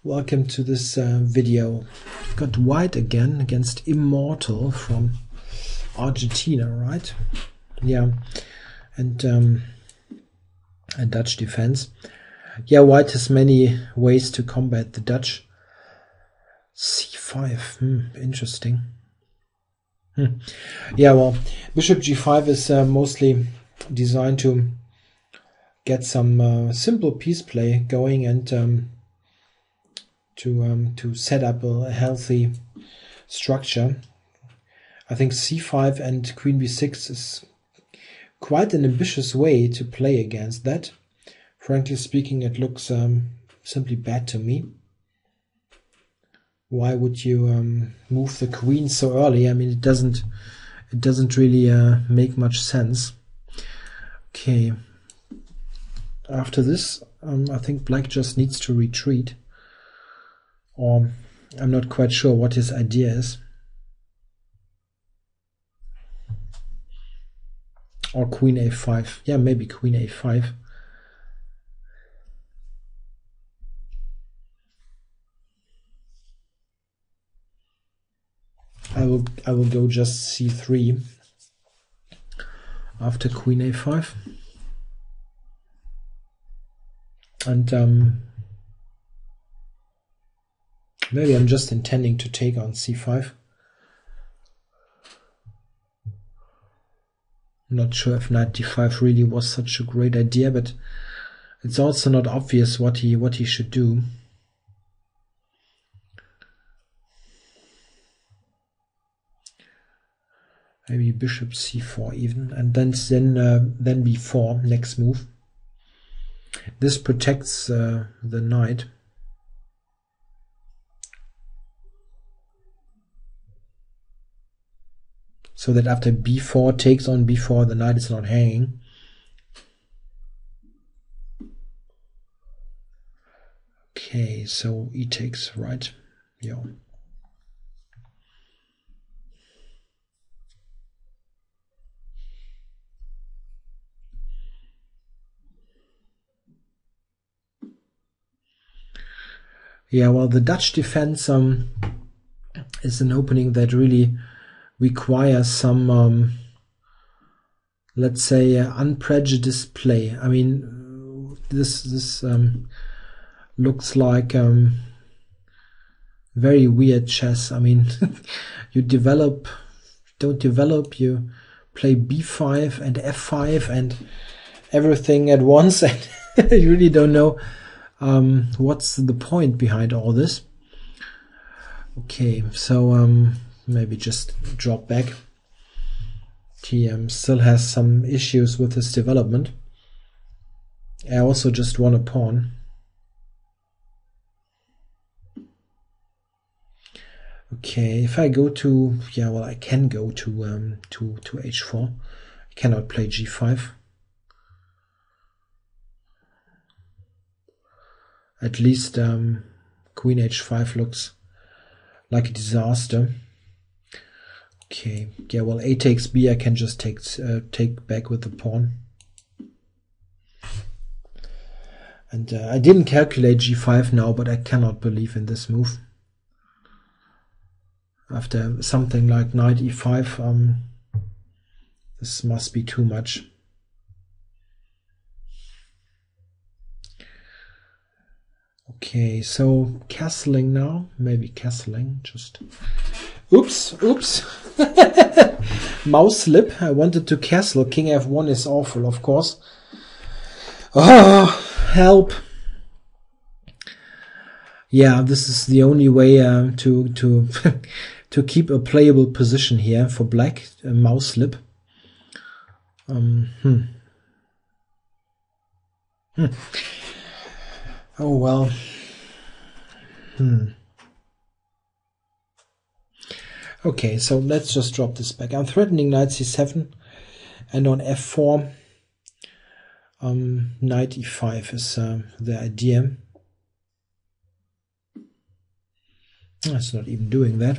Welcome to this video. We've got white again against Immortal from Argentina, right? Yeah, and a Dutch defense. Yeah, white has many ways to combat the Dutch. C5, interesting. Yeah, well, Bishop G5 is mostly designed to get some simple piece play going and to set up a healthy structure. I think C5 and Queen B6 is quite an ambitious way to play against that. Frankly speaking, it looks simply bad to me. Why would you move the queen so early? I mean, it doesn't really make much sense. Okay. After this, I think black just needs to retreat. Or I'm not quite sure what his idea is. Or Queen A5. Yeah, maybe Queen A5. I will go just C3 after Queen A5. And maybe I'm just intending to take on C5. I'm not sure if Knight D5 really was such a great idea, but it's also not obvious what he should do. Maybe Bishop C4 even, and then B4 next move. This protects the knight. So that after B4 takes on B4, the knight is not hanging. Okay, so E takes, right? Yeah. Yeah, well, the Dutch defense is an opening that really requires some, let's say, unprejudiced play. I mean, this looks like very weird chess. I mean, you don't develop, you play B5 and F5 and everything at once, and you really don't know what's the point behind all this. Okay, so maybe just drop back. He still has some issues with his development. I also just won a pawn. Okay, if I go to, yeah, well, I can go to H4. I cannot play G5. At least Queen H5 looks like a disaster. Okay, yeah, well, A takes B, I can just take back with the pawn. And I didn't calculate G5 now, but I cannot believe in this move. After something like Knight E5, this must be too much. Okay, so castling now, maybe castling, just, oops, mouse slip. I wanted to castle. King F1 is awful, of course. Oh, help. Yeah, this is the only way to to keep a playable position here for black. A mouse slip. Oh well. Okay, so let's just drop this back. I'm threatening Knight C7, and on F4, Knight E5 is the idea. It's not even doing that.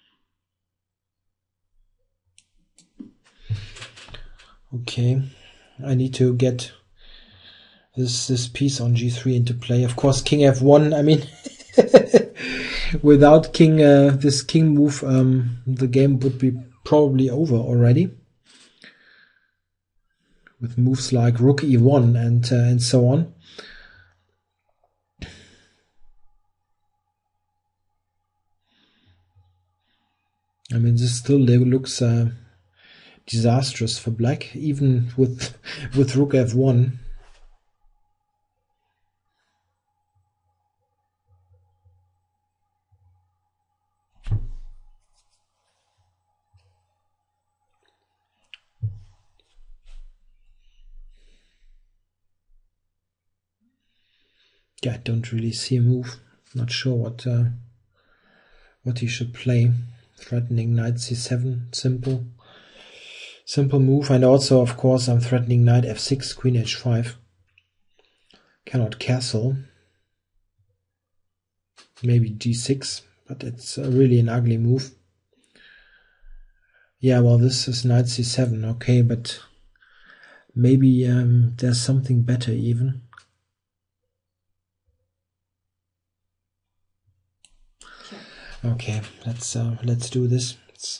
Okay. I need to get this piece on g3 into play. Of course, king f1. I mean, without king this king move, the game would be probably over already. With moves like rook e1 and so on. I mean, this still looks disastrous for black, even with rook f1. Yeah, I don't really see a move. Not sure what he should play. Threatening knight c7, simple move. And also, of course, I'm threatening knight f6, queen h5. Cannot castle. Maybe g6, but it's really an ugly move. Yeah, well, this is knight c7, okay, but maybe there's something better even. Okay, let's do this.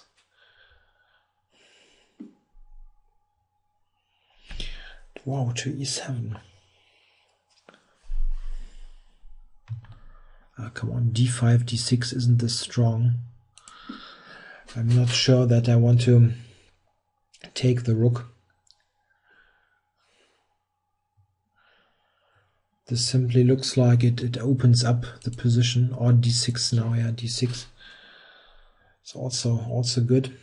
Wow, to e7. Come on, d5, d6 isn't this strong. I'm not sure that I want to take the rook. This simply looks like it opens up the position. Or d6 now, yeah, d6. It's also good.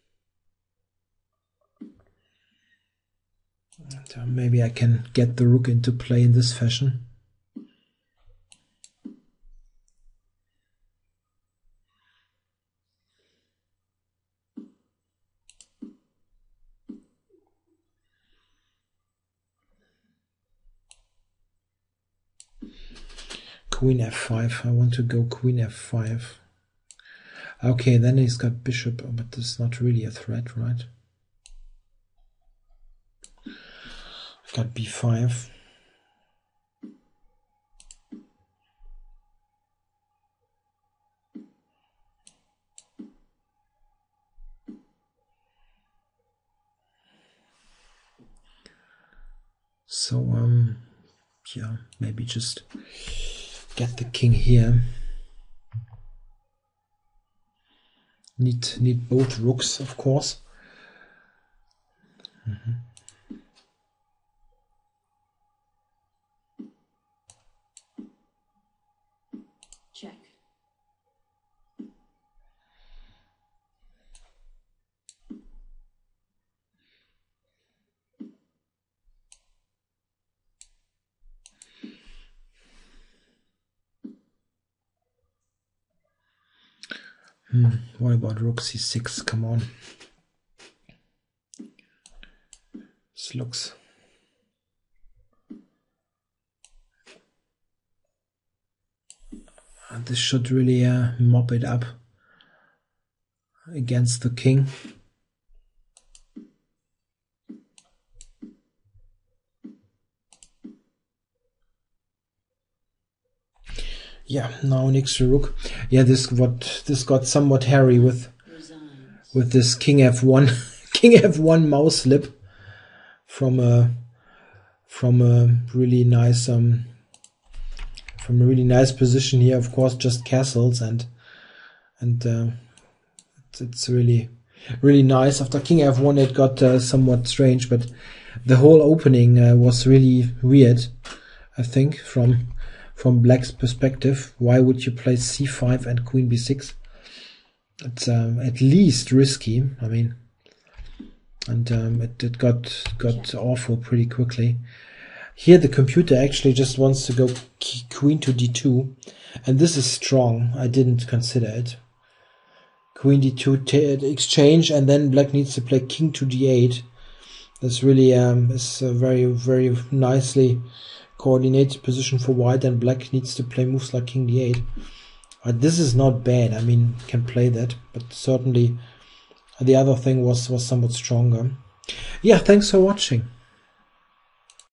And, maybe I can get the rook into play in this fashion. Queen f5. I want to go queen f5. Okay, then he's got bishop, but this is not really a threat, right? I've got b5. So, yeah, maybe just get the king here. Need both rooks, of course. Check. What about rook c6? Come on. This looks... this should really mop it up against the king. Yeah, now next to rook. Yeah, this got somewhat hairy with this king f1 king f1 mouse slip from a really nice position here. Of course, just castles and it's really nice. After king f1 it got somewhat strange, but the whole opening was really weird, I think, from black's perspective. Why would you play c5 and queen b6? It's at least risky, I mean, and it got awful pretty quickly. Here the computer actually just wants to go queen to d2, and this is strong. I didn't consider it. Queen d2 exchange, and then black needs to play king to d8. That's really is a very, very nicely coordinated position for white, and black needs to play moves like king d8. This is not bad. I mean, can play that, but certainly the other thing was somewhat stronger. Yeah, thanks for watching.